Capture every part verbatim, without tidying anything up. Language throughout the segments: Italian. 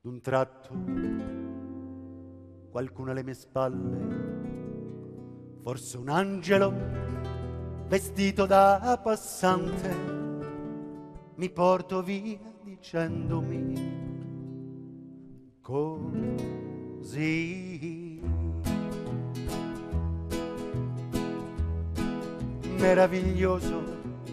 D'un tratto qualcuno alle mie spalle, forse un angelo vestito da passante, mi porto via dicendomi così. Meraviglioso,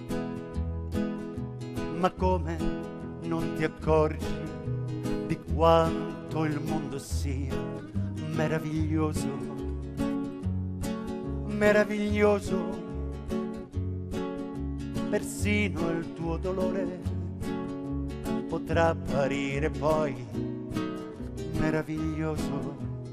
ma come non ti accorgi di quanto il mondo sia meraviglioso, meraviglioso, persino il tuo dolore potrà apparire poi meraviglioso.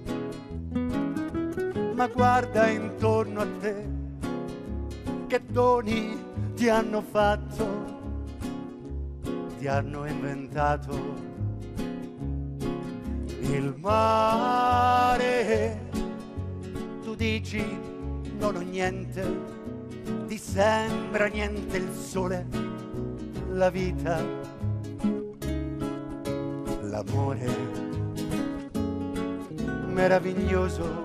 Ma guarda intorno a te, che doni ti hanno fatto, ti hanno inventato. Il mare, tu dici non ho niente, ti sembra niente il sole, la vita, l'amore meraviglioso,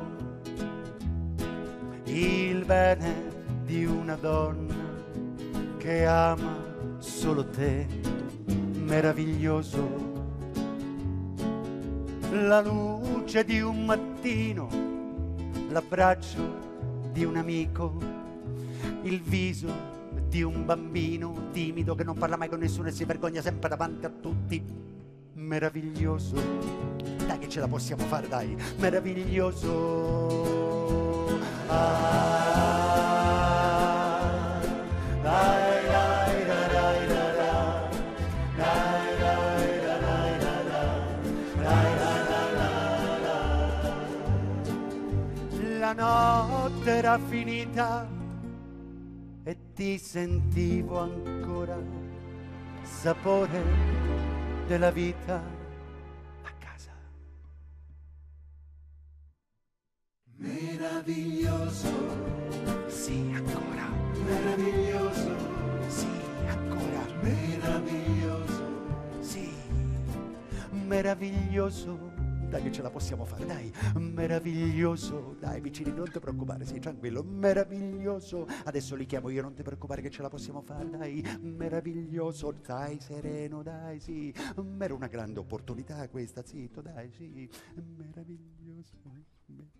il bene di una donna che ama solo te, meraviglioso, la luce di un mattino, l'abbraccio di un amico, il viso di un bambino timido che non parla mai con nessuno e si vergogna sempre davanti a tutti, meraviglioso. Dai che ce la possiamo fare, dai, meraviglioso. Ah, dai, dai, dai, dai, dai, dai, dai, dai, dai, dai, dai. La notte era finita e ti sentivo ancora sapore della vita a casa. Meraviglioso, Sì, ancora. meraviglioso, Sì, ancora. meraviglioso. Sì, meraviglioso. Dai che ce la possiamo fare, dai, meraviglioso. Dai vicini, non ti preoccupare, sei tranquillo, meraviglioso. Adesso li chiamo io, non ti preoccupare che ce la possiamo fare, dai, meraviglioso. Stai sereno, dai, sì, era una grande opportunità questa, zitto, dai, sì, meraviglioso.